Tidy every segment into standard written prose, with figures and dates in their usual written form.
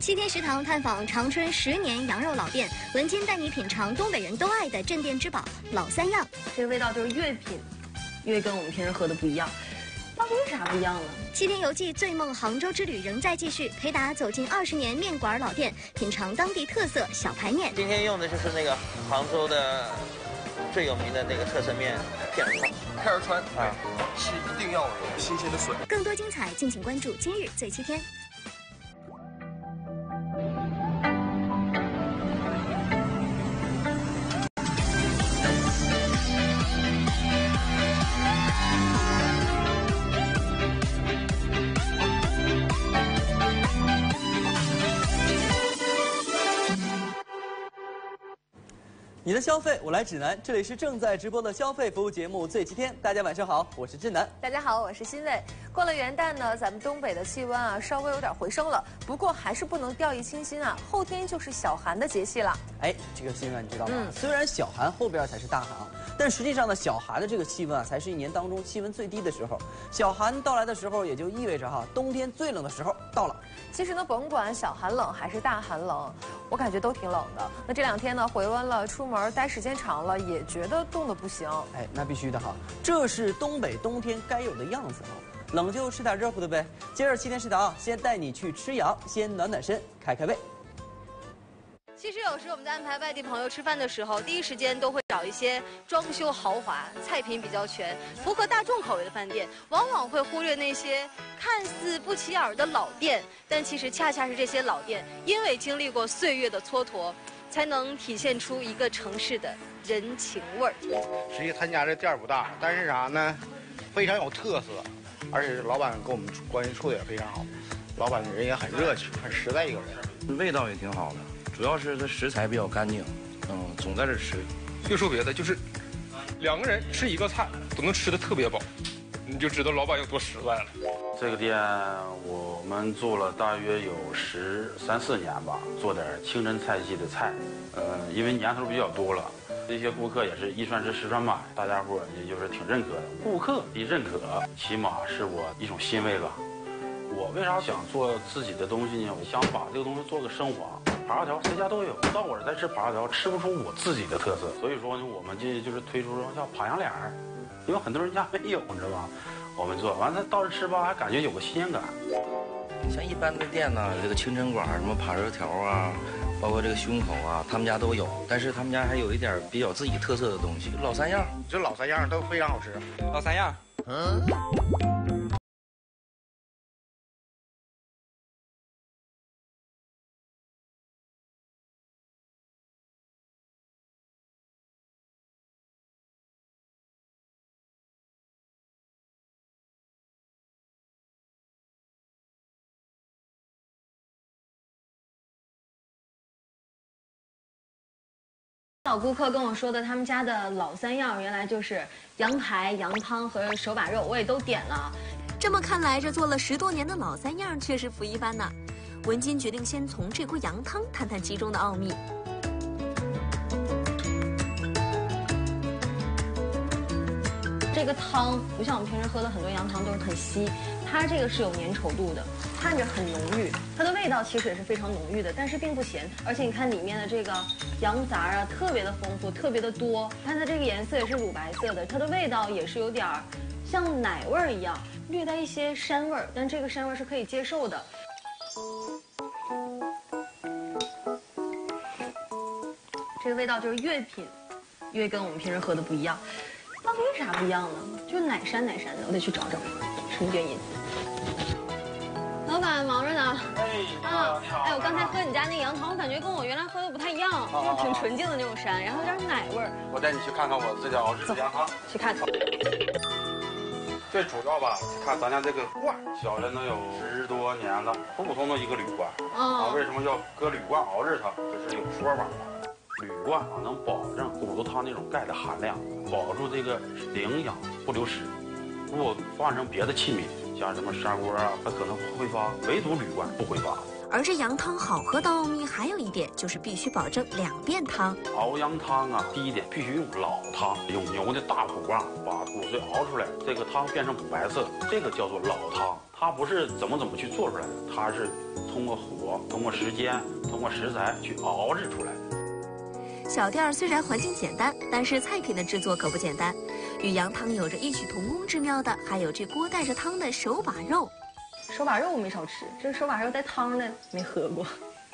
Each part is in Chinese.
7天食堂探访长春10年羊肉老店，文金带你品尝东北人都爱的镇店之宝老三样。 这个味道就是越品，越跟我们平时喝的不一样。到底为啥不一样呢 ？7天游记醉梦杭州之旅仍在继续，陪达走进20年面馆老店，品尝当地特色小排面。 今天用的就是那个杭州的最有名的那个特色面片儿川。 片儿川啊，是一定要有新鲜的笋。 更多精彩，敬请关注今日最7天。 你的消费我来指南，这里是正在直播的消费服务节目《最7天》，大家晚上好，我是志南。 大家好，我是欣慰。过了元旦呢，咱们东北的气温啊稍微有点回升了，不过还是不能掉以轻心啊，后天就是小寒的节气了。 哎，这个新闻你知道吗？虽然小寒后边才是大寒啊，但实际上呢，小寒的这个气温啊，才是一年当中气温最低的时候。小寒到来的时候，也就意味着冬天最冷的时候到了。 其实呢，甭管小寒冷还是大寒冷，我感觉都挺冷的。那这2天呢，回温了，出门待时间长了，也觉得冻得不行。 哎，那必须的哈，这是东北冬天该有的样子哈。冷就吃点热乎的呗。今儿7天食堂，先带你去吃羊，先暖暖身，开开胃。 其实有时我们在安排外地朋友吃饭的时候，第一时间都会找一些装修豪华、菜品比较全、符合大众口味的饭店，往往会忽略那些看似不起眼的老店，但其实恰恰是这些老店，因为经历过岁月的蹉跎，才能体现出一个城市的人情味儿。 实际他家这店儿不大，但是啥呢，非常有特色，而且老板跟我们关系处的也非常好，老板人也很热情，很实在一个人， 味道也挺好的。主要是这食材比较干净，总在这吃。 别说别的，就是2个人吃一个菜都能吃得特别饱，你就知道老板有多实在了。 这个店我们做了大约有13、14年吧，做点清真菜系的菜。因为年头比较多了，这些顾客也是一传十十传百，大家伙也就是挺认可的。顾客一认可，起码是我一种欣慰吧。我为啥想做自己的东西呢？我想把这个东西做个升华。扒拉条谁家都有，到我这再吃扒拉条吃不出我自己的特色，所以说呢，我们这就是推出叫扒羊脸儿，因为很多人家没有，你知道吧？我们做完了到这吃吧，还感觉有个新鲜感。 像一般的店呢，这个清真馆什么扒肉条啊，包括这个胸口啊，他们家都有，但是他们家还有一点比较自己特色的东西，老三样， 这老3样都非常好吃。 老3样， 老顾客跟我说的，他们家的老3样原来就是羊排、羊汤和手把肉，我也都点了。 这么看来，这做了10多年的老3样确实不一般呢。文金决定先从这锅羊汤探探其中的奥秘。 这个汤不像我们平时喝的很多羊汤都是很稀，它这个是有粘稠度的，看着很浓郁，它的味道其实也是非常浓郁的，但是并不咸。而且你看里面的这个羊杂啊，特别的丰富，特别的多。它的这个颜色也是乳白色的，它的味道也是有点像奶味儿一样，略带一些膻味儿，但这个膻味儿是可以接受的。这个味道就是越品，越跟我们平时喝的不一样。到底为啥不一样呢？就是奶膻奶膻的，我得去找找什么原因。老板忙着呢。哎，我刚才喝你家那羊汤，我感觉跟我原来喝的不太一样，就挺纯净的那种膻，然后有点奶味儿。 我带你去看看我这家熬制的羊汤， 去看看。 最主要吧，看咱家这个罐，小人能有10多年了，普普通通一个铝罐。为什么要搁铝罐熬制它？这是有说法的。铝罐能保证骨头汤那种钙的含量，保住这个营养不流失。如果换成别的器皿，像像什么砂锅啊，它可能挥发，唯独铝罐不挥发。 而这羊汤好喝的奥秘还有一点，就是必须保证2遍汤。 熬羊汤啊，第一点必须用老汤，用牛的大骨啊，把骨髓熬出来，这个汤变成补白色，这个叫做老汤。它不是怎么去做出来的，它是通过火、通过时间、通过食材去熬制出来的。 小店虽然环境简单，但是菜品的制作可不简单。与羊汤有着异曲同工之妙的，还有这锅带着汤的手把肉。 手把肉我没少吃，这个手把肉带汤的没喝过。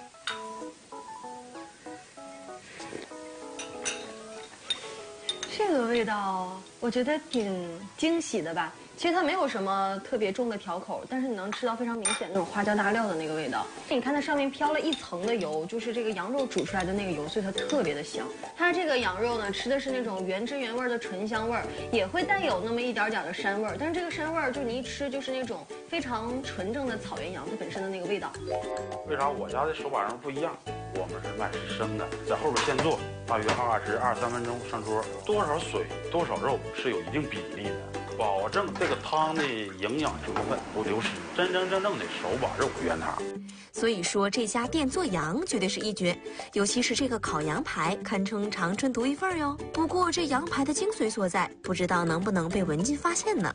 这个味道我觉得挺惊喜的吧。其实它没有什么特别重的调口，但是你能吃到非常明显那种花椒大料的那个味道。你看它上面飘了一层的油，就是这个羊肉煮出来的那个油，所以它特别的香。它这个羊肉呢，吃的是那种原汁原味的醇香味儿，也会带有那么一点点的膻味儿，但是这个膻味儿就你一吃就是那种非常纯正的草原羊它本身的那个味道。 为啥我家的手把肉不一样？我们是卖生的，在后边现做，大约23分钟上桌，多少水多少肉是有一定比例的，保证这个汤的营养成分不流失，真正的手把肉原汤。 所以说这家店做羊绝对是一绝，尤其是这个烤羊排，堪称长春独一份哟。不过这羊排的精髓所在，不知道能不能被文静发现呢？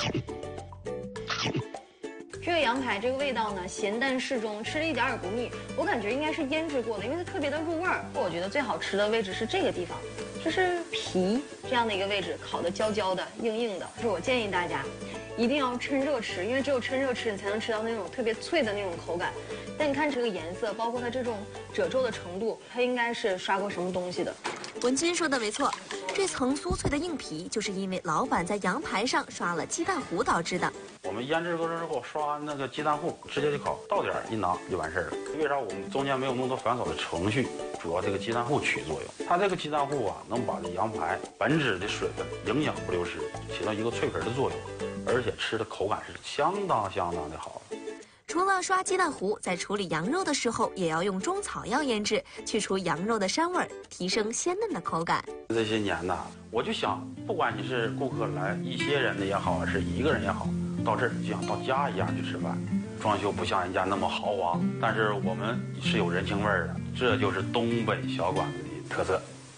这个羊排这个味道呢，咸淡适中，吃了一点也不腻。我感觉应该是腌制过的，因为它特别的入味儿。我觉得最好吃的位置是这个地方，就是皮这样的一个位置，烤的焦焦的、硬硬的。就是我建议大家，一定要趁热吃，因为只有趁热吃，你才能吃到那种特别脆的那种口感。但你看这个颜色，包括它这种褶皱的程度，它应该是刷过什么东西的。 文金说的没错，这层酥脆的硬皮，就是因为老板在羊排上刷了鸡蛋糊导致的。 我们腌制过之后刷那个鸡蛋糊，直接就烤，到点一拿就完事儿了。为啥我们中间没有那么多繁琐的程序？主要这个鸡蛋糊起作用，它这个鸡蛋糊啊，能把这羊排本质的水分、营养不流失，起到一个脆皮的作用，而且吃的口感是相当的好。 除了刷鸡蛋糊，在处理羊肉的时候，也要用中草药腌制，去除羊肉的膻味，提升鲜嫩的口感。 这些年呢，我就想，不管你是顾客来一些人的也好，是一个人也好，到这儿就像到家一样去吃饭。装修不像人家那么豪华，但是我们是有人情味儿的，这就是东北小馆子的特色。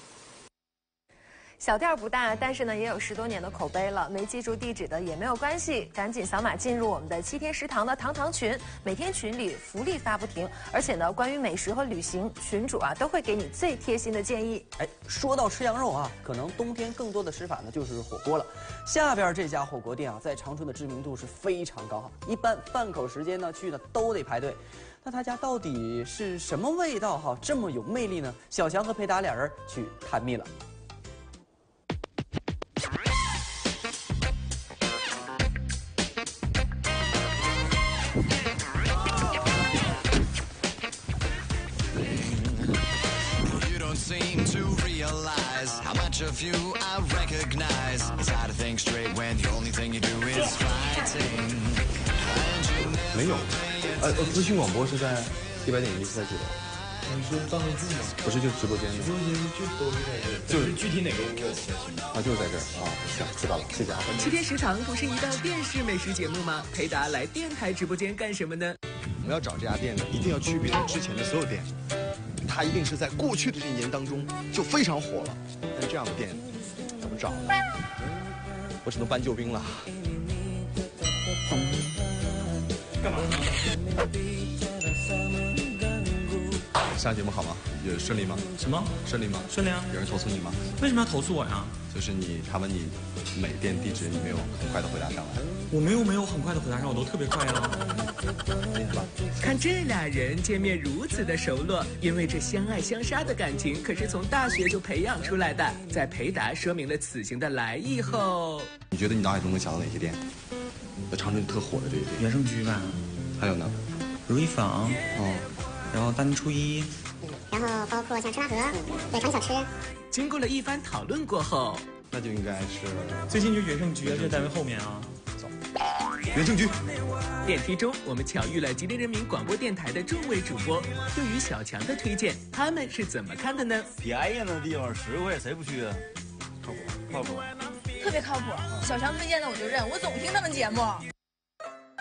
小店不大，但是呢也有10多年的口碑了。没记住地址的也没有关系，赶紧扫码进入我们的7天食堂的堂群，每天群里福利发不停，而且呢关于美食和旅行，群主啊都会给你最贴心的建议。 哎，说到吃羊肉啊，可能冬天更多的吃法呢就是火锅了。下边这家火锅店啊，在长春的知名度是非常高，一般饭口时间呢去呢都得排队。那他家到底是什么味道哈，这么有魅力呢？小强和裴达俩人去探秘了。 Of you I recognize. It's hard to think straight when the only thing you do is fighting. 没有，资讯广播是在100.1在记得。 你说办公室吗？ 不是，就是直播间的。 直播间就都是在这，就是具体哪个屋啊，就是在这儿啊。行，知道了，谢谢啊。 7天食堂不是一档电视美食节目吗？裴达来电台直播间干什么呢？ 我们要找这家店呢，一定要区别之前的所有店。它一定是在过去的这一年当中就非常火了，但这样的店怎么找呢？我只能搬救兵了。 干嘛呢？ 上节目好吗？也顺利吗？ 什么？ 顺利吗？ 顺利啊！ 有人投诉你吗？ 为什么要投诉我呀？ 就是他问你每店地址，你没有很快的回答上来。 我没有很快的回答上，我都特别快啊。 看这俩人见面如此的熟络，因为这相爱相杀的感情可是从大学就培养出来的。在裴达说明了此行的来意后， 你觉得你脑海中能想到哪些店？在长春特火的这些店？ 原盛居吧。 还有呢？ 如意坊。 哦。 然后大年初一。 然后包括像吃拉河，对，传小吃。 经过了一番讨论过后， 那就应该是最近就原盛居，就在单位后面啊。 走，原盛居。 电梯中，我们巧遇了吉林人民广播电台的众位主播。对于小强的推荐，他们是怎么看的呢？ 便宜的地方10块谁不去啊？ 靠谱，靠谱， 特别靠谱。小强推荐的我就认，我总听他们节目。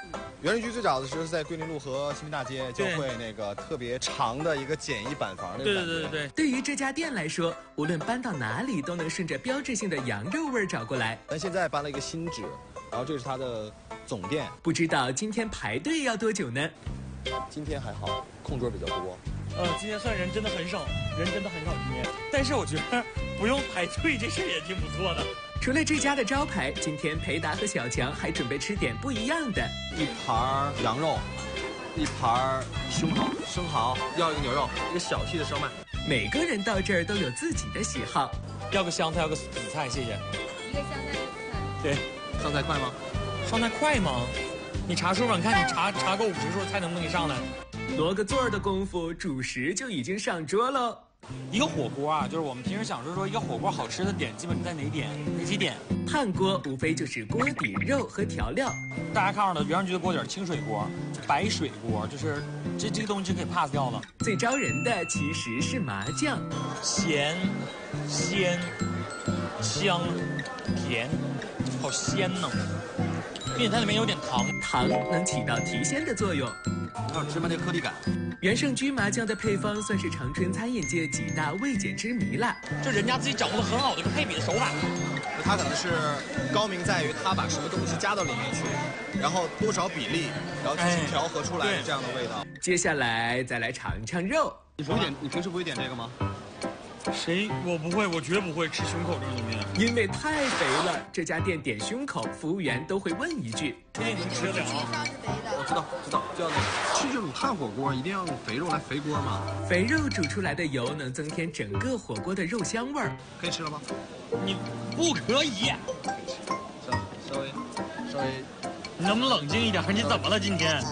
原生居最早的时候是在桂林路和新民大街交汇那个特别长的一个简易板房那个感觉。 对。对于这家店来说，无论搬到哪里都能顺着标志性的羊肉味儿找过来。 咱现在搬了一个新址，然后这是它的总店。 不知道今天排队要多久呢？ 今天还好，空桌比较多。 今天算人真的很少，今天。但是我觉得不用排队这事儿也挺不错的。 除了这家的招牌，今天裴达和小强还准备吃点不一样的。 一盘羊肉，一盘生蚝，要一个牛肉，一个小细的烧麦。 每个人到这儿都有自己的喜好。 要个香菜，要个紫菜，谢谢。 一个香菜，一个紫菜。 对， 上菜快吗？ 上菜快吗？你查书吧，你看你查够50数，菜能不能给你上来？ 挪个座儿的功夫，主食就已经上桌喽。 一个火锅啊，就是我们平时想说一个火锅好吃的点，基本在哪几点？ 炭锅无非就是锅底、肉和调料。 大家看到的原生居的锅底清水锅、白水锅，就是这个东西就可以 pass 掉了。 最招人的其实是麻酱， 咸、鲜、香、甜，好鲜呢，并且它里面有点糖， 糖能起到提鲜的作用。 还有芝麻那个颗粒感。 原生居麻酱的配方算是长春餐饮界几大未解之谜了， 这人家自己掌握了很好的一个配比的手法。 它可能是高明在于它把什么东西加到里面去，然后多少比例，然后进行调和出来的这样的味道。 接下来再来尝尝肉。 你平时不会点这个吗？ 我不会，我绝不会吃胸口这种东西， 因为太肥了。这家店点胸口，服务员都会问一句：“ 这能吃得了？” 我知道，叫那个吃这种炭火锅一定要用肥肉来肥锅嘛。 肥肉煮出来的油能增添整个火锅的肉香味儿。 可以吃了吗？ 你不可以。 稍微， 你能不能冷静一点？你怎么了今天？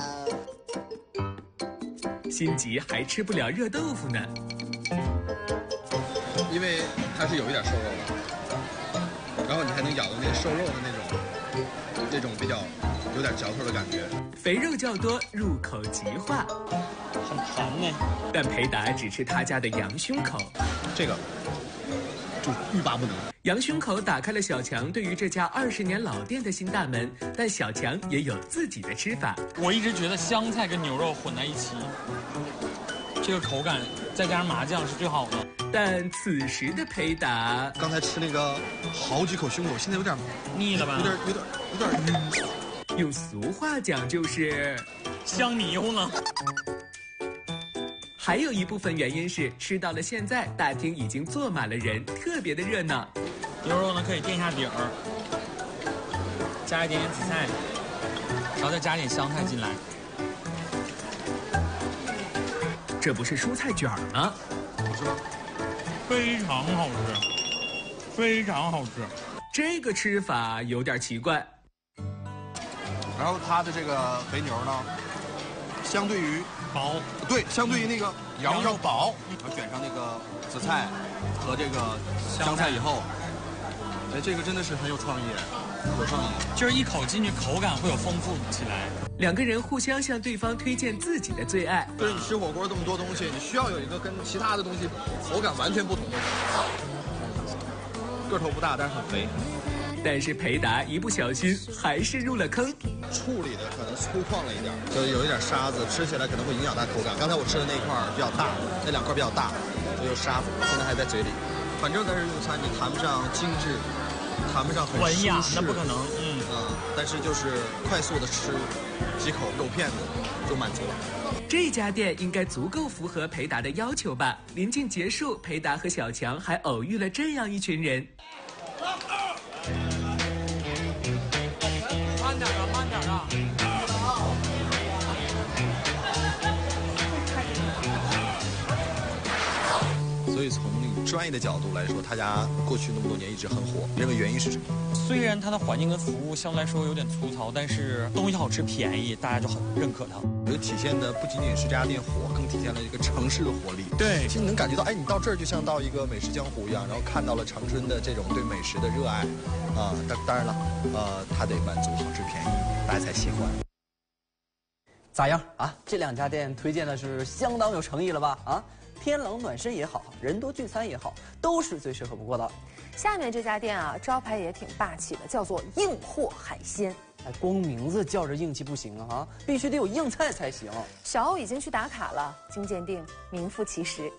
心急还吃不了热豆腐呢。 因为它是有一点瘦肉的，然后你还能咬到那个瘦肉的那种比较有点嚼头的感觉。 肥肉较多，入口即化， 很弹呢。 但裴达只吃他家的羊胸口， 这个就欲罢不能。 羊胸口打开了小强对于这家20年老店的新大门，但小强也有自己的吃法。 我一直觉得香菜跟牛肉混在一起，这个口感再加上麻酱是最好的。 但此时的裴达， 刚才吃那个好几口胸口，现在有点腻了吧？ 有点用俗话讲就是香迷糊了。 还有一部分原因是吃到了现在，大厅已经坐满了人，特别的热闹。 牛肉呢可以垫一下底儿，加一点紫菜，然后再加一点香菜进来。 这不是蔬菜卷吗？ 是吗？ 非常好吃，非常好吃。 这个吃法有点奇怪。 然后它的这个肥牛呢，相对于薄， 对，相对于那个羊肉薄，然后卷上那个紫菜和这个香菜以后，哎，这个真的是很有创意，有创意。 就是一口进去，口感会有丰富起来。 两个人互相向对方推荐自己的最爱。 对，你吃火锅这么多东西，你需要有一个跟其他的东西口感完全不同的。个头不大，但是很肥。 但是裴达一不小心还是入了坑， 处理的可能粗犷了一点，就有一点沙子，吃起来可能会影响它口感。刚才我吃的那一块比较大，那2块比较大，就有沙子，现在还在嘴里。反正在这用餐，你谈不上精致，谈不上很文雅， 那不可能。 但是就是快速的吃几口肉片子就满足了。 这家店应该足够符合裴达的要求吧？临近结束，裴达和小强还偶遇了这样一群人。 慢点啊，慢点啊！ 所以从那个专业的角度来说，他家过去那么多年一直很火，认为原因是什么？ 虽然它的环境跟服务相对来说有点粗糙，但是东西好吃便宜，大家就很认可它。 我觉得体现的不仅仅是这家店火，更体现了一个城市的活力。 对， 其实你能感觉到，哎，你到这儿就像到一个美食江湖一样，然后看到了长春的这种对美食的热爱，当然了，它得满足好吃便宜，大家才喜欢。 咋样啊？这2家店推荐的是相当有诚意了吧？啊，天冷暖身也好，人多聚餐也好，都是最适合不过的。 下面这家店啊，招牌也挺霸气的，叫做硬货海鲜。 哎，光名字叫着硬气不行啊，必须得有硬菜才行。 小欧已经去打卡了，经鉴定，名副其实。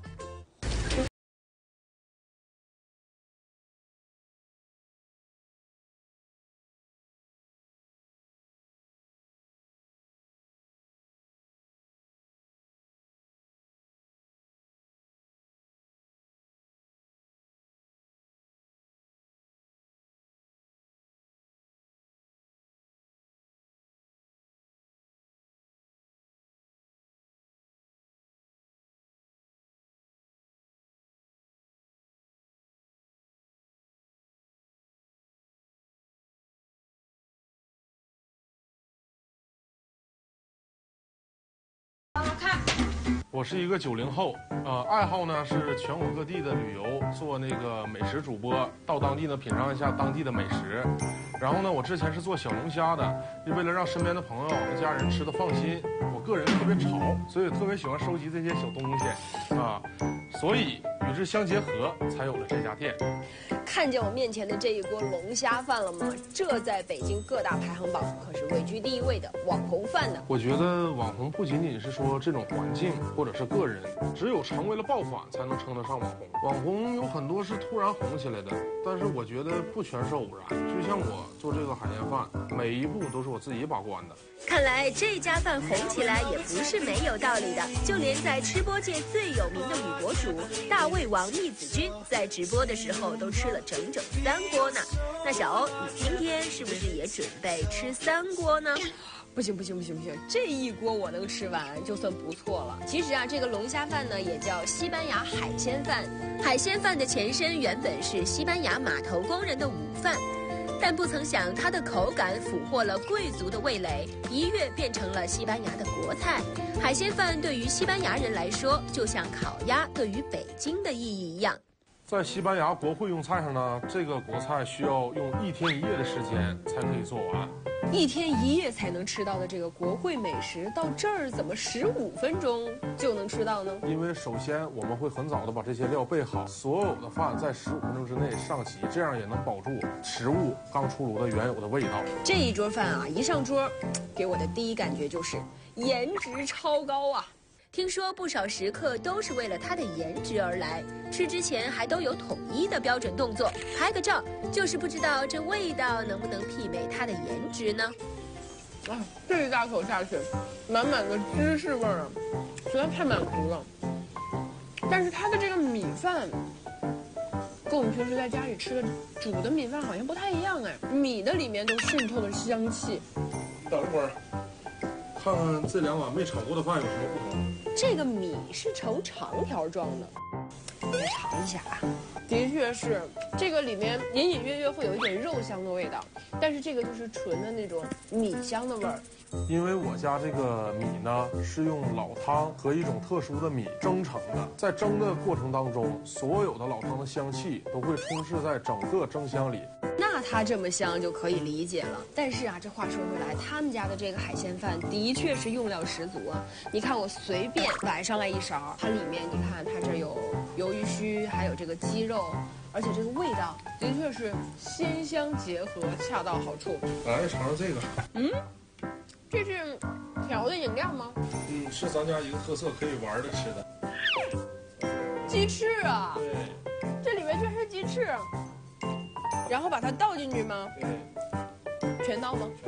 我是一个90后，爱好呢是全国各地的旅游，做那个美食主播，到当地呢品尝一下当地的美食。然后呢，我之前是做小龙虾的，为了让身边的朋友和家人吃的放心，我个人特别潮，所以特别喜欢收集这些小东西啊，所以与之相结合，才有了这家店。 看见我面前的这一锅龙虾饭了吗？这在北京各大排行榜可是位居第1位的网红饭呢。 我觉得网红不仅仅是说这种环境或者是个人，只有成为了爆款才能称得上网红。网红有很多是突然红起来的，但是我觉得不全是偶然。就像我做这个海鲜饭，每一步都是我自己把关的。 看来这家饭红起来也不是没有道理的，就连在吃播界最有名的女博主大胃王密子君，在直播的时候都吃了整整3锅呢。那小欧，你今天是不是也准备吃3锅呢？ 不行，这一锅我能吃完就算不错了。其实啊，这个龙虾饭呢也叫西班牙海鲜饭。 海鲜饭的前身原本是西班牙码头工人的午饭，但不曾想它的口感俘获了贵族的味蕾，一跃变成了西班牙的国菜。海鲜饭对于西班牙人来说，就像烤鸭对于北京的意义一样。 在西班牙国会用菜上呢，这个国菜需要用1天1夜的时间才可以做完。 1天1夜才能吃到的这个国会美食，到这儿怎么15分钟就能吃到呢？ 因为首先我们会很早的把这些料备好，所有的饭在15分钟之内上齐，这样也能保住食物刚出炉的原有的味道。 这一桌饭啊，一上桌，给我的第一感觉就是颜值超高啊！ 听说不少食客都是为了它的颜值而来，吃之前还都有统一的标准动作，拍个照，就是不知道这味道能不能媲美它的颜值呢？ 啊，这一大口下去，满满的芝士味儿啊，实在太满足了。但是它的这个米饭，跟我们平时在家里吃的煮的米饭好像不太一样哎，米的里面都渗透了香气。 等一会儿，看看这2碗没炒过的饭有什么不同。 这个米是呈长条状的，来尝一下啊。的确是，这个里面隐隐约约会有一点肉香的味道，但是这个就是纯的那种米香的味儿。 因为我家这个米呢是用老汤和一种特殊的米蒸成的，在蒸的过程当中，所有的老汤的香气都会充斥在整个蒸箱里。 那它这么香就可以理解了。但是啊，这话说回来，他们家的这个海鲜饭的确是用料十足啊。你看我随便崴上来一勺，它里面你看它这有鱿鱼须，还有这个鸡肉，而且这个味道的确是鲜香结合，恰到好处。 来尝尝这个。 这是调的饮料吗？ 是咱家一个特色可以玩的吃的。 鸡翅啊！ 对， 这里面居然是鸡翅，然后把它倒进去吗？ 对， 全倒吗？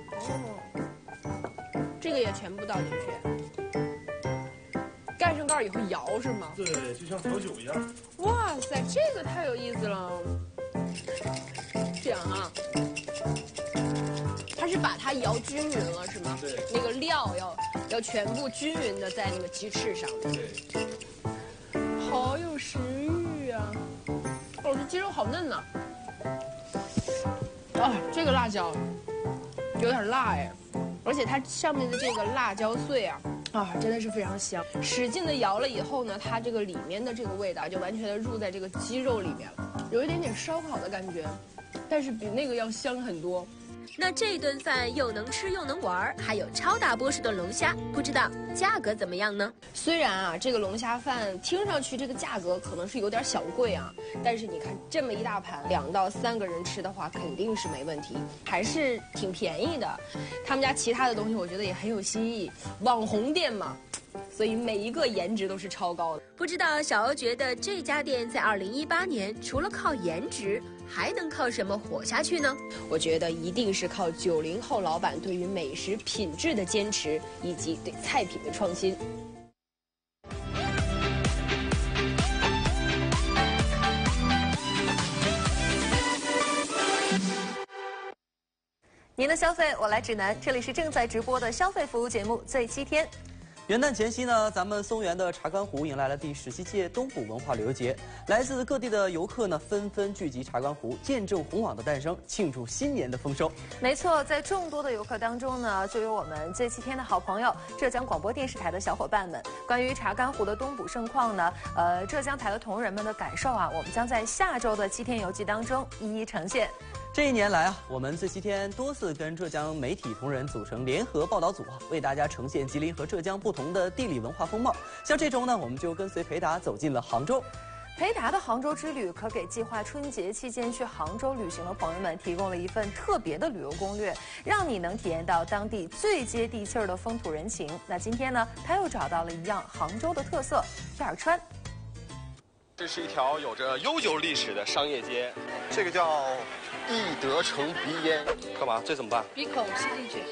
哦，这个也全部倒进去，盖上盖以后摇是吗？ 对，就像调酒一样。 哇塞，这个太有意思了。这样啊，它是把它摇均匀了是吗？ 对， 那个料要全部均匀的在那个鸡翅上。 对， 好有食欲啊！哦，这鸡肉好嫩呐。啊，这个辣椒有点辣哎，而且它上面的这个辣椒碎啊，真的是非常香。使劲的摇了以后呢，它这个里面的这个味道就完全的入在这个鸡肉里面了，有一点点烧烤的感觉，但是比那个要香很多。 那这顿饭又能吃又能玩，还有超大波士顿龙虾，不知道价格怎么样呢？ 虽然啊，这个龙虾饭听上去这个价格可能是有点小贵啊，但是你看这么一大盘，2到3个人吃的话肯定是没问题，还是挺便宜的。他们家其他的东西我觉得也很有新意，网红店嘛，所以每一个颜值都是超高的。 不知道小欧觉得这家店在2018年除了靠颜值，还能靠什么火下去呢？ 我觉得一定是靠90后老板对于美食品质的坚持，以及对菜品的创新。 您的消费我来指南，这里是正在直播的消费服务节目《最7天》。 元旦前夕呢，咱们松原的查干湖迎来了第17届东捕文化旅游节，来自各地的游客呢纷纷聚集查干湖，见证红网的诞生，庆祝新年的丰收。 没错，在众多的游客当中呢，就有我们最7天的好朋友浙江广播电视台的小伙伴们。关于查干湖的东捕盛况呢，浙江台的同仁们的感受啊，我们将在下周的7天游记当中一一呈现。 这1年来啊，我们最7天多次跟浙江媒体同仁组成联合报道组啊，为大家呈现吉林和浙江不同的地理文化风貌。像这周呢，我们就跟随裴达走进了杭州。 裴达的杭州之旅可给计划春节期间去杭州旅行的朋友们提供了一份特别的旅游攻略，让你能体验到当地最接地气儿的风土人情。那今天呢，他又找到了一样杭州的特色——片儿川。 这是一条有着悠久历史的商业街，这个叫易德城鼻烟，干嘛？这怎么办？ 鼻孔吸进去。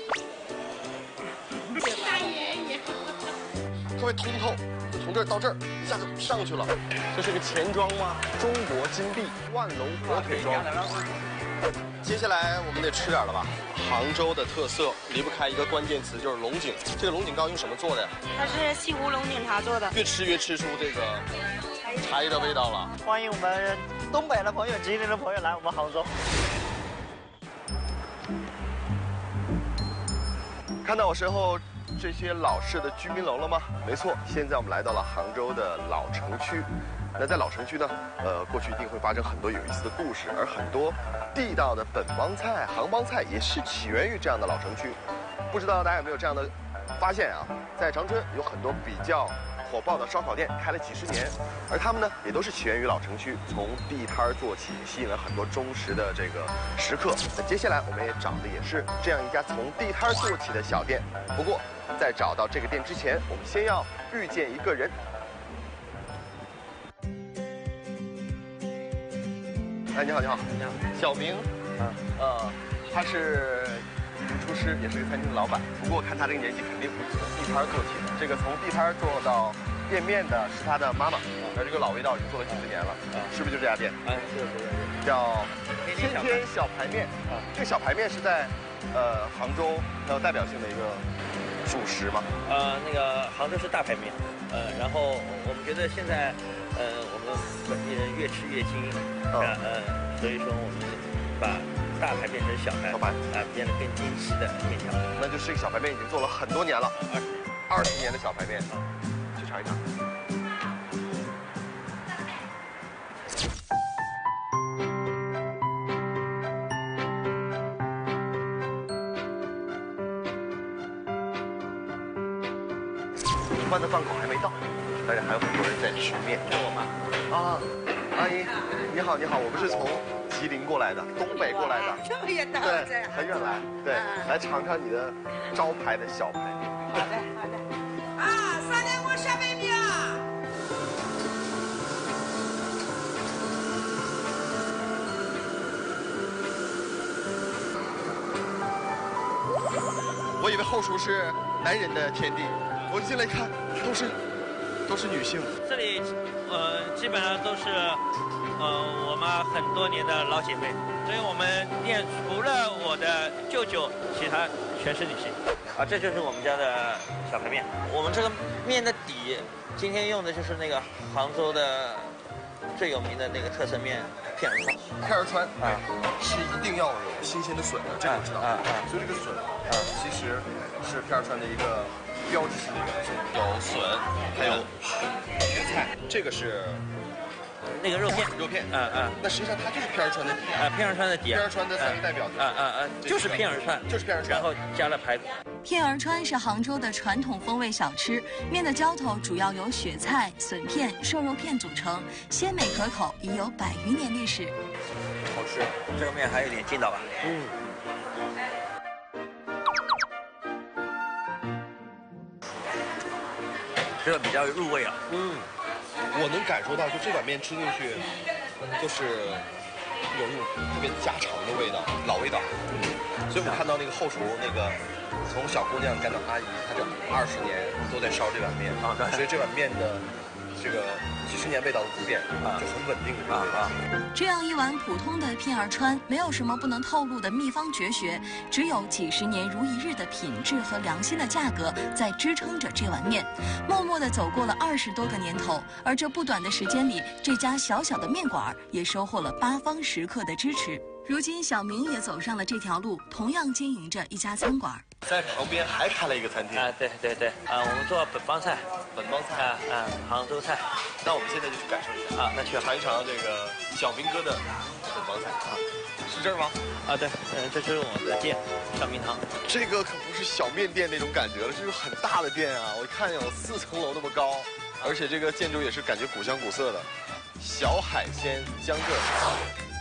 大爷爷， 特别通透，从这儿到这儿一下就上去了。这是个钱庄吗？中国金币万隆火腿庄。接下来我们得吃点了吧？杭州的特色离不开一个关键词，就是龙井。这个龙井糕用什么做的呀？ 它是西湖龙井茶做的。 越吃越吃出这个茶叶的味道了。 欢迎我们东北的朋友、吉林的朋友来我们杭州。 看到我身后这些老式的居民楼了吗？没错，现在我们来到了杭州的老城区。那在老城区呢，过去一定会发生很多有意思的故事，而很多地道的本帮菜、杭帮菜也是起源于这样的老城区。不知道大家有没有这样的发现啊？在长春有很多比较火爆的烧烤店，开了几十年，而他们呢也都是起源于老城区，从地摊做起，吸引了很多忠实的这个食客。那接下来我们也找的也是这样一家从地摊做起的小店。不过在找到这个店之前，我们先要遇见一个人。哎，你好，你好，你好，小明，他是厨师，也是个餐厅的老板。不过看他这个年纪，肯定不是从地摊做起的。这个从地摊做到店面的是他的妈妈，而这个老味道已经做了几十年了。是不是就这家店？ 是， 叫天天小排面。这个小排面是在杭州很有代表性的一个主食吗？ 那个杭州是大排面，然后我们觉得现在我们本地人越吃越精，所以说我们把大排变成小排，变得更精细的面条。 那就是这个小排面已经做了很多年了，20年的小排面，去尝一尝。饭的饭口还没到，但是还有很多人在吃面。 我妈阿姨，你好，你好，我们是从吉林过来的，东北过来的， 这么远到这儿， 很远来，对，来尝尝你的招牌的小排面。 好的，好的。3点我上杯面。 我以为后厨是男人的天地，我进来看，都是女性。 这里，基本上都是，我妈很多年的老姐妹，所以我们店除了我的舅舅，其他全是女性。这就是我们家的小排面。我们这个面的底，今天用的就是那个杭州的最有名的那个特色面片儿川。 片儿川是一定要有新鲜的笋的，这个我知道。所以这个笋其实是片儿川的一个标志性的元素，有笋，还有蕨菜。这个是那个肉片。 肉片。 那实际上它就是片儿川的底。 片儿川的底。 片儿川的3个代表。 就是片儿川， 就是片儿川， 然后加了排骨。 片儿川是杭州的传统风味小吃，面的浇头主要由雪菜、笋片、瘦肉片组成，鲜美可口，已有100余年历史。 好吃，这个面还有点劲道吧？这个比较入味啊。 我能感受到，就这碗面吃进去，就是有一种特别家常的味道，老味道。所以我看到那个后厨那个，从小姑娘干到阿姨，她这20年都在烧这碗面所以这碗面的这个几十年味道都不变就很稳定的这个味道。 这样一碗普通的片儿川，没有什么不能透露的秘方绝学，只有几十年如一日的品质和良心的价格在支撑着这碗面，默默地走过了20多个年头。而这不短的时间里，这家小小的面馆也收获了8方食客的支持。如今，小明也走上了这条路，同样经营着一家餐馆。 在旁边还开了一个餐厅对，我们做本帮菜，杭州菜。 那我们现在就去感受一下那去尝一尝这个小明哥的本帮菜是这儿吗？ 对，这是我们的店，小明堂。 这个可不是小面店那种感觉了，这是很大的店啊！我看有4层楼那么高，而且这个建筑也是感觉古香古色的。小海鲜江浙炒。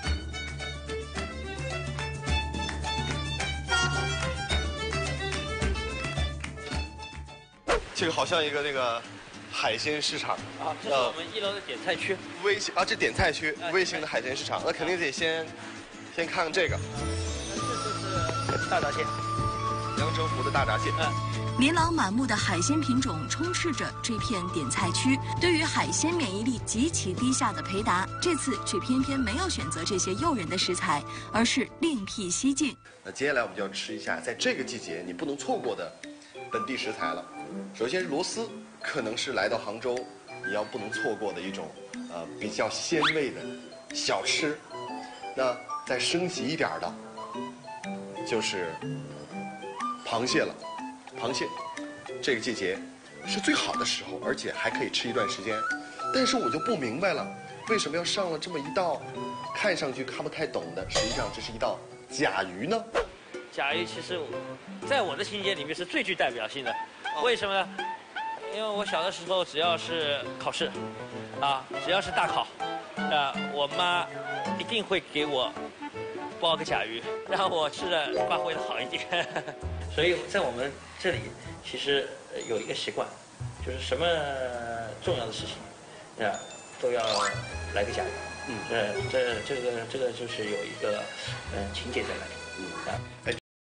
这个好像一个那个海鲜市场这是我们1楼的点菜区。 这点菜区，微型的海鲜市场，那肯定得先看看这个。 这是大闸蟹， 阳澄湖的大闸蟹。 琳琅满目的海鲜品种充斥着这片点菜区。对于海鲜免疫力极其低下的培达，这次却偏偏没有选择这些诱人的食材，而是另辟蹊径。 那接下来我们就要吃一下在这个季节你不能错过的本地食材了。首先是螺丝，可能是来到杭州也要不能错过的一种比较鲜味的小吃。那再升级一点的，就是螃蟹了。螃蟹这个季节是最好的时候，而且还可以吃一段时间。但是我就不明白了，为什么要上了这么一道看上去看不太懂的，实际上这是一道甲鱼呢？ 甲鱼其实在我的情节里面是最具代表性的。为什么呢？因为我小的时候只要是考试只要是大考我妈一定会给我包个甲鱼，让我吃的发挥的好一点。所以在我们这里其实有一个习惯，就是什么重要的事情都要来个甲鱼。这个就是有一个情节在那里。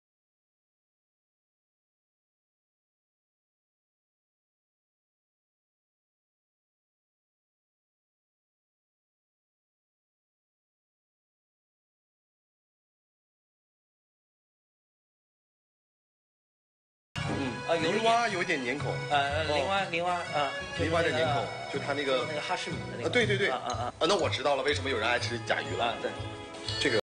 泥蛙有点黏口， 泥蛙泥蛙的黏口，就它那个哈士姆的那个。 对，那我知道了，为什么有人爱吃甲鱼了。 对， 这个。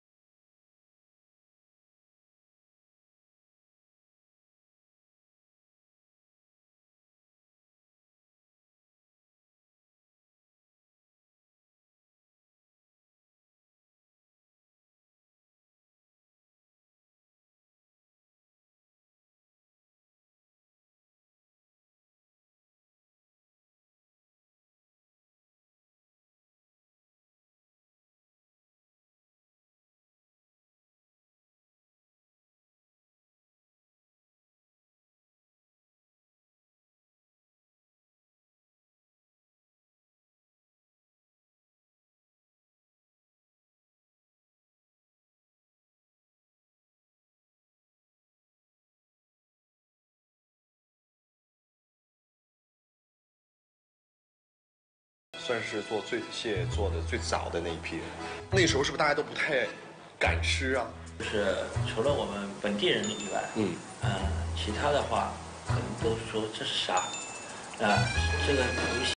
算是做醉蟹做的最早的那一批人，那时候是不是大家都不太敢吃啊？ 就是除了我们本地人以外，其他的话可能都说这是啥这个鱼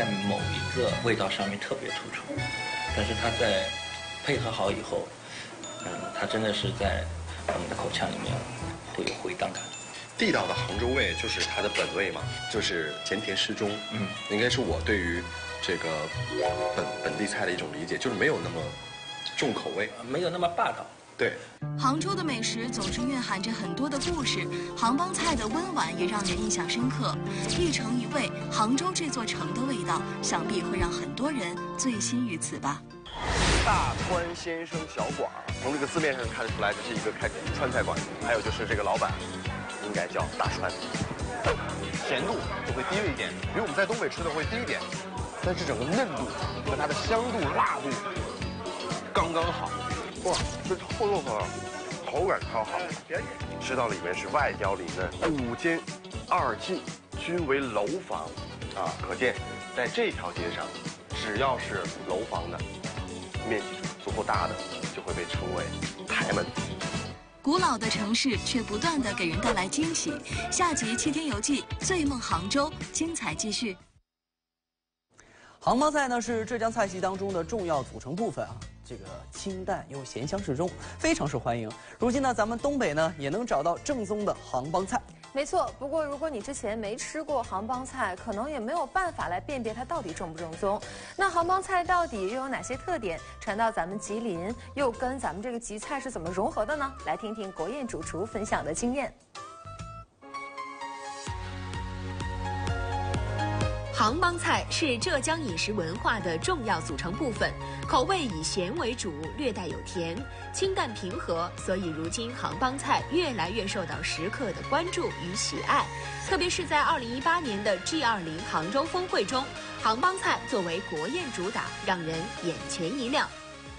某一个味道上面特别突出，但是它在配合好以后，它真的是在我们的口腔里面会有回荡感。 地道的杭州味就是它的本味嘛，就是咸甜适中。应该是我对于这个本地菜的一种理解，就是没有那么重口味， 没有那么霸道。 对， 杭州的美食总是蕴含着很多的故事，杭帮菜的温婉也让人印象深刻。一城一味，杭州这座城的味道，想必会让很多人醉心于此吧。 大川先生小馆，从这个字面上看得出来，这是一个开川菜馆。还有就是这个老板，应该叫大川。咸度就会低一点，比我们在东北吃的会低一点，但是整个嫩度和它的香度、辣度刚刚好。哇，这臭豆腐口感超好，吃到里面是外焦里嫩，5间2进均为楼房啊，可见在这条街上，只要是楼房的，面积足够大的，就会被称为台门。 古老的城市却不断地给人带来惊喜。下集7天游记，醉梦杭州，精彩继续。 杭帮菜呢是浙江菜系当中的重要组成部分啊。这个清淡又咸香适中，非常受欢迎。如今呢，咱们东北呢也能找到正宗的杭帮菜。 没错，不过如果你之前没吃过杭帮菜，可能也没有办法来辨别它到底正不正宗。那杭帮菜到底又有哪些特点？传到咱们吉林，又跟咱们这个吉菜是怎么融合的呢？来听听国宴主厨分享的经验。 杭帮菜是浙江饮食文化的重要组成部分，口味以咸为主，略带有甜，清淡平和，所以如今杭帮菜越来越受到食客的关注与喜爱。特别是在2018年的 G20 杭州峰会中，杭帮菜作为国宴主打，让人眼前一亮。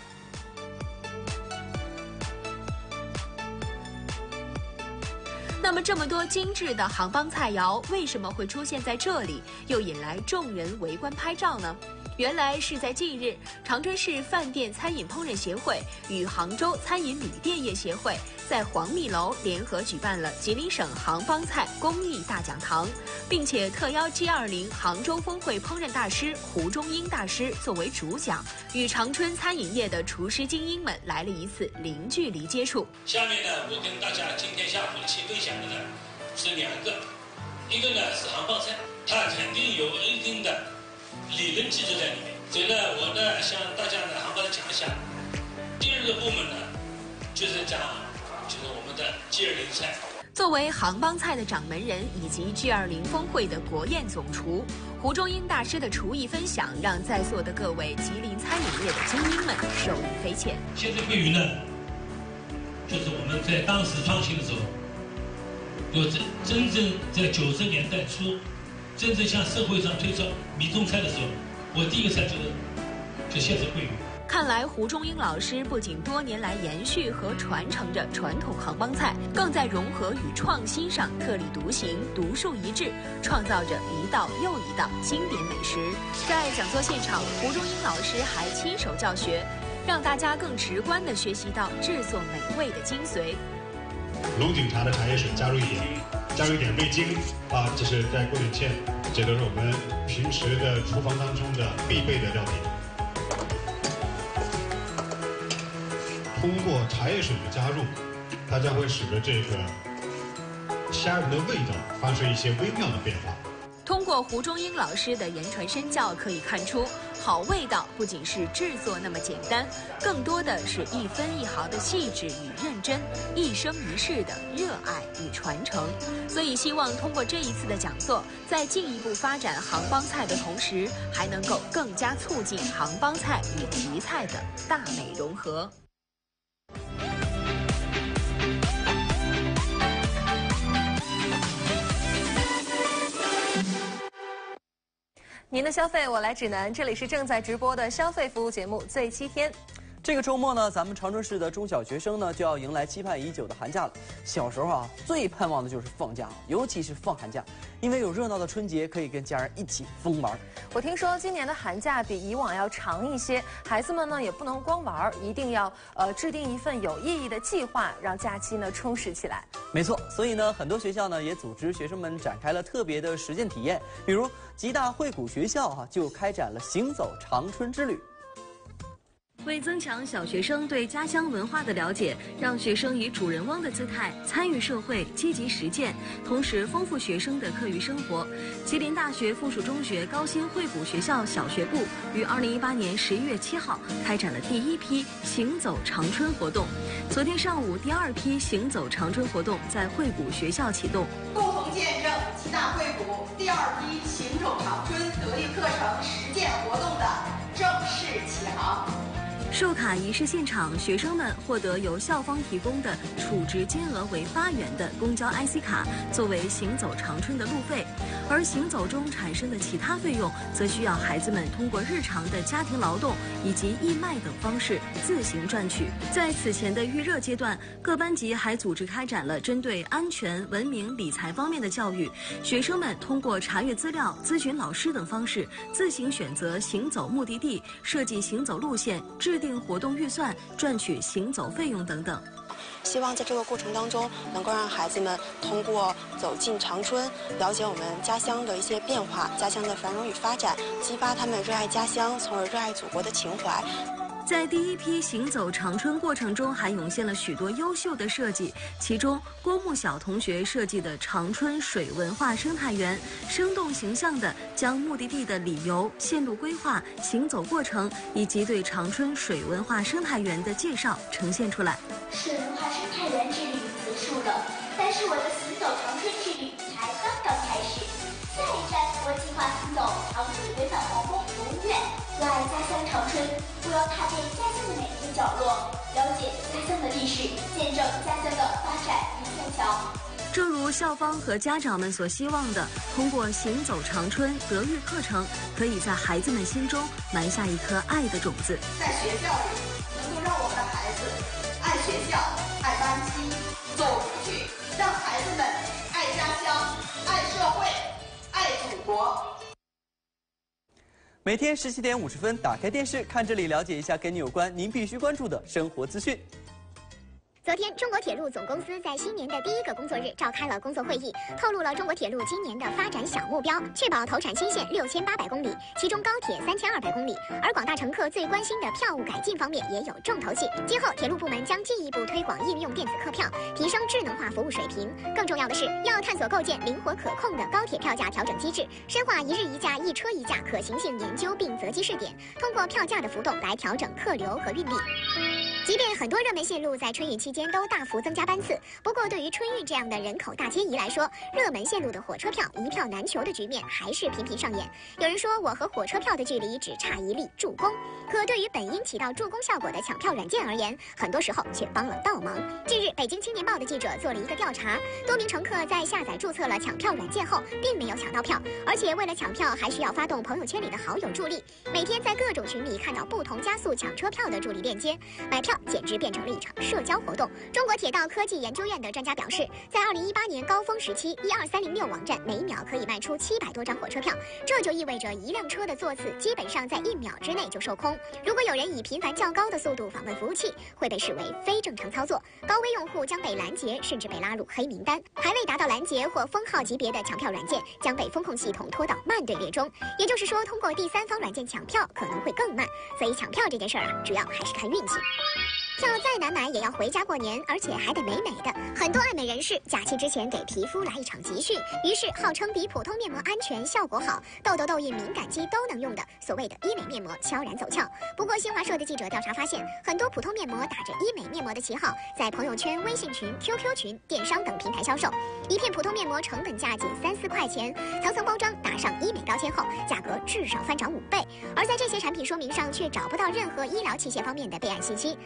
那么这么多精致的杭帮菜肴为什么会出现在这里，又引来众人围观拍照呢？原来是在近日，长春市饭店餐饮烹饪协会与杭州餐饮旅店业协会在黄密楼联合举办了吉林省杭帮菜公益大讲堂，并且特邀 G20 杭州峰会烹饪大师胡忠英大师作为主讲，与长春餐饮业的厨师精英们来了一次零距离接触。 下面呢，我跟大家今天下午一起分享的呢是2个，一个呢是杭帮菜，它肯定有一定的理论基础在里面，所以呢，我呢向大家呢杭帮讲一下。第2个部门呢，就是讲我们的 G20 菜。 作为杭帮菜的掌门人以及 G20 峰会的国宴总厨，胡忠英大师的厨艺分享，让在座的各位吉林餐饮业的精英们受益匪浅。 现在桂鱼呢，就是我们在当时创新的时候，有真正在90年代初，真正向社会上推出米中菜的时候，我第一个菜就现在桂鱼。 看来胡忠英老师不仅多年来延续和传承着传统杭帮菜，更在融合与创新上特立独行、独树一帜，创造着一道又一道经典美食。在讲座现场，胡忠英老师还亲手教学，让大家更直观地学习到制作美味的精髓。 龙井茶的茶叶水加入盐，加入一点味精啊，这是再过点芡，这都是我们平时的厨房当中的必备的料理。通过茶叶水的加入，它将会使得这个虾仁的味道发生一些微妙的变化。 通过胡忠英老师的言传身教，可以看出，好味道不仅是制作那么简单，更多的是1分1毫的细致与认真，一生一世的热爱与传承。所以希望通过这一次的讲座，在进一步发展杭帮菜的同时，还能够更加促进杭帮菜与吉菜的大美融合。 您的消费我来指南，这里是正在直播的消费服务节目《醉7天》。 这个周末呢，咱们长春市的中小学生呢就要迎来期盼已久的寒假了。小时候啊，最盼望的就是放假，尤其是放寒假，因为有热闹的春节可以跟家人一起疯玩。 我听说今年的寒假比以往要长一些，孩子们呢也不能光玩，一定要制定一份有意义的计划，让假期呢充实起来。 没错，所以呢，很多学校呢也组织学生们展开了特别的实践体验，比如吉大惠谷学校就开展了行走长春之旅。 为增强小学生对家乡文化的了解，让学生以主人翁的姿态参与社会、积极实践，同时丰富学生的课余生活。吉林大学附属中学高新惠谷学校小学部于2018年11月7号开展了第1批行走长春活动。昨天上午，第2批行走长春活动在惠谷学校启动， 共同见证吉大惠谷第2批行走长春德育课程实践活动的正式启航。 授卡仪式现场，学生们获得由校方提供的储值金额为8元的公交 IC 卡，作为行走长春的路费。而行走中产生的其他费用，则需要孩子们通过日常的家庭劳动以及义卖等方式自行赚取。在此前的预热阶段，各班级还组织开展了针对安全、文明、理财方面的教育。学生们通过查阅资料、咨询老师等方式，自行选择行走目的地、设计行走路线、制定活动预算、赚取行走费用等等。 希望在这个过程当中，能够让孩子们通过走进长春，了解我们家乡的一些变化、家乡的繁荣与发展，激发他们热爱家乡，从而热爱祖国的情怀。 在第1批行走长春过程中，还涌现了许多优秀的设计，其中郭木晓同学设计的长春水文化生态园，生动形象地将目的地的理由、线路规划、行走过程以及对长春水文化生态园的介绍呈现出来。 水文化生态园之旅结束了，但是我的行走长春之旅才刚刚开始。下一站，我计划行走长春水伞皇宫龙苑，热爱家乡长春，我要踏遍家乡的每一个角落，了解家乡的历史，见证家乡的发展与富强。 正如校方和家长们所希望的，通过行走长春德育课程，可以在孩子们心中埋下一颗爱的种子。 在学校里，能够让我们的孩子爱学校、爱班级，走出去，让孩子们爱家乡、爱社会、爱祖国。 每天17点50分，打开电视看这里，了解一下跟你有关、您必须关注的生活资讯。 昨天，中国铁路总公司在新年的第1个工作日召开了工作会议，透露了中国铁路今年的发展小目标，确保投产新线6800公里，其中高铁3200公里。而广大乘客最关心的票务改进方面也有重头戏。今后，铁路部门将进一步推广应用电子客票，提升智能化服务水平。更重要的是，要探索构建灵活可控的高铁票价调整机制，深化一日一价、一车一价可行性研究并择机试点，通过票价的浮动来调整客流和运力。即便很多热门线路在春运期间都大幅增加班次，不过对于春运这样的人口大迁移来说，热门线路的火车票一票难求的局面还是频频上演。有人说我和火车票的距离只差一粒助攻，可对于本应起到助攻效果的抢票软件而言，很多时候却帮了倒忙。近日，北京青年报的记者做了一个调查，多名乘客在下载注册了抢票软件后，并没有抢到票，而且为了抢票还需要发动朋友圈里的好友助力，每天在各种群里看到不同加速抢车票的助力链接，买票简直变成了一场社交活动。中国铁道科技研究院的专家表示，在2018年高峰时期，12306网站每秒可以卖出700多张火车票，这就意味着一辆车的座次基本上在1秒之内就售空。如果有人以频繁较高的速度访问服务器，会被视为非正常操作，高危用户将被拦截，甚至被拉入黑名单。还未达到拦截或封号级别的抢票软件将被风控系统拖到慢队列中，也就是说，通过第三方软件抢票可能会更慢。所以抢票这件事儿主要还是看运气。票再难买也要回家过年，而且还得美美的。很多爱美人士假期之前给皮肤来一场集训，于是号称比普通面膜安全、效果好、痘痘、痘印、敏感肌都能用的所谓的医美面膜悄然走俏。不过新华社的记者调查发现，很多普通面膜打着医美面膜的旗号，在朋友圈、微信群、QQ 群、电商等平台销售。一片普通面膜成本价仅3-4块钱，层层包装打上医美标签后，价格至少翻涨5倍。而在这些产品说明上却找不到任何医疗器械方面的备案信息。在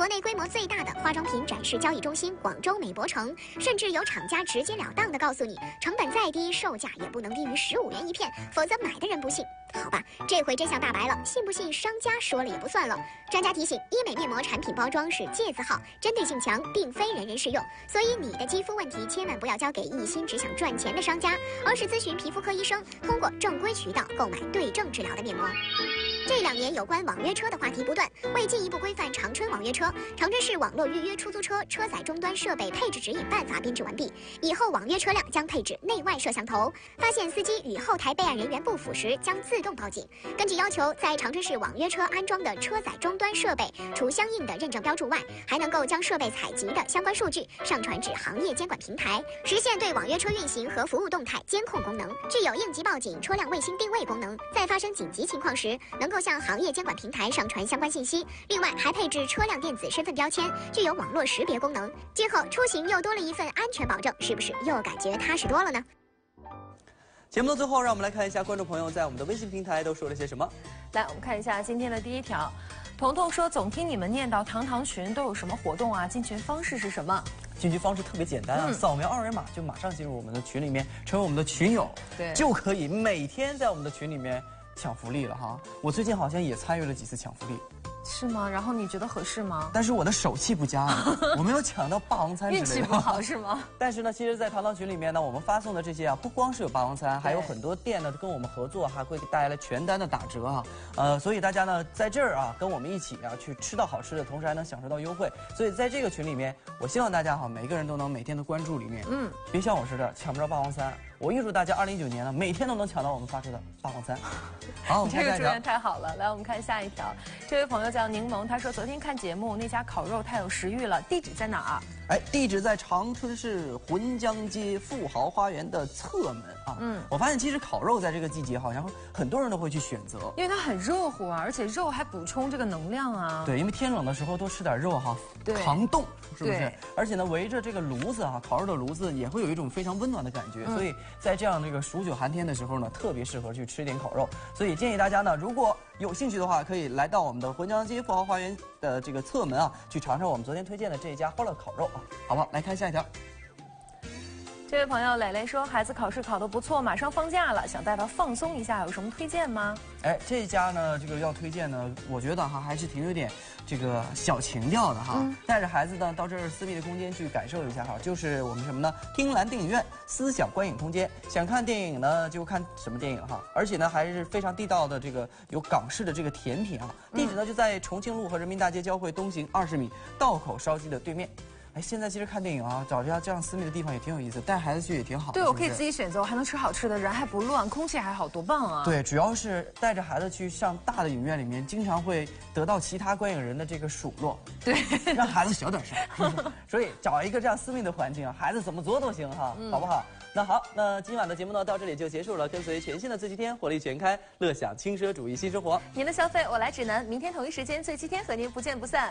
国内规模最大的化妆品展示交易中心广州美博城，甚至有厂家直截了当地告诉你，成本再低，售价也不能低于15元一片，否则买的人不信。好吧，这回真相大白了，信不信商家说了也不算了。专家提醒，医美面膜产品包装是芥字号，针对性强，并非人人适用，所以你的肌肤问题千万不要交给一心只想赚钱的商家，而是咨询皮肤科医生，通过正规渠道购买对症治疗的面膜。这2年有关网约车的话题不断，为进一步规范长春网约车，长春市网络预约出租车车载终端设备配置指引办法编制完毕，以后网约车辆将配置内外摄像头，发现司机与后台备案人员不符时将自动报警。根据要求，在长春市网约车安装的车载终端设备，除相应的认证标注外，还能够将设备采集的相关数据上传至行业监管平台，实现对网约车运行和服务动态监控功能，具有应急报警、车辆卫星定位功能，在发生紧急情况时能够向行业监管平台上传相关信息。另外还配置车辆电子身份标签，具有网络识别功能。今后出行又多了一份安全保证，是不是又感觉踏实多了呢？ 节目的最后，让我们来看一下观众朋友在我们的微信平台都说了些什么。 来，我们看一下今天的第一条。彤彤说，总听你们念叨堂堂群都有什么活动啊？进群方式是什么？ 进群方式特别简单啊，扫描2维码就马上进入我们的群里面，成为我们的群友， 对， 就可以每天在我们的群里面抢福利了哈。我最近好像也参与了几次抢福利。 是吗？然后你觉得合适吗？ 但是我的手气不佳啊，我没有抢到霸王餐之类的。 运气不好是吗？ 但是呢，其实，在堂堂群里面呢，我们发送的这些啊，不光是有霸王餐，还有很多店呢跟我们合作，还会带来全单的打折啊。所以大家呢在这儿啊，跟我们一起啊去吃到好吃的，同时还能享受到优惠。所以在这个群里面，我希望大家哈，每个人都能每天的关注里面，别像我似的抢不着霸王餐。我预祝大家2019年呢，每天都能抢到我们发出的霸王餐。好，我们看下一条。 这个祝愿太好了。来，我们看下一条。这位朋友叫柠檬，他说昨天看节目，那家烤肉太有食欲了，地址在哪儿？ 哎，地址在长春市浑江街富豪花园的侧门啊。我发现其实烤肉在这个季节好像很多人都会去选择， 因为它很热乎啊，而且肉还补充这个能量啊。 对，因为天冷的时候多吃点肉哈，抗冻是不是？而且呢，围着这个炉子啊，烤肉的炉子也会有一种非常温暖的感觉，所以在这样这个数九寒天的时候呢，特别适合去吃一点烤肉。所以建议大家呢，如果有兴趣的话，可以来到我们的浑江街富豪花园的这个侧门啊，去尝尝我们昨天推荐的这一家欢乐烤肉啊，好不好？来看下一条。 这位朋友蕾蕾说，孩子考试考得不错，马上放假了，想带他放松一下，有什么推荐吗？ 哎，这家呢，这个要推荐呢，我觉得哈还是挺有点这个小情调的哈。带着孩子呢到这儿私密的空间去感受一下哈，就是我们什么呢？听兰电影院思想观影空间，想看电影呢就看什么电影哈，而且呢还是非常地道的这个有港式的这个甜品啊。地址呢就在重庆路和人民大街交汇东行20米，道口烧鸡的对面。哎，现在其实看电影啊，找这样私密的地方也挺有意思，带孩子去也挺好的。 对，我可以自己选择，我还能吃好吃的，人还不乱，空气还好，多棒啊！ 对，主要是带着孩子去上大的影院里面，经常会得到其他观影人的这个数落， 对， 让孩子小点声。所以找一个这样私密的环境，孩子怎么作都行哈，好不好？那好，那今晚的节目呢到这里就结束了。跟随全新的自七天，活力全开，乐享轻奢主义新生活。 您的消费我来指南，明天同一时间最七天和您不见不散。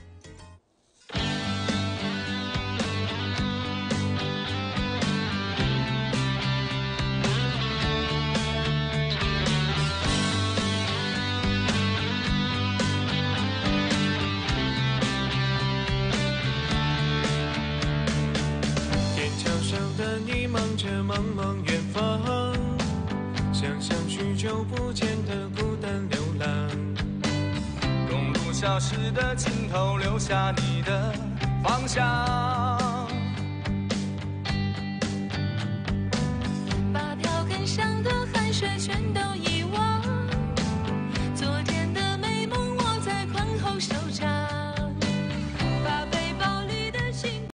茫茫远方，想象许久不见的孤单流浪。公路消失的尽头，留下你的方向。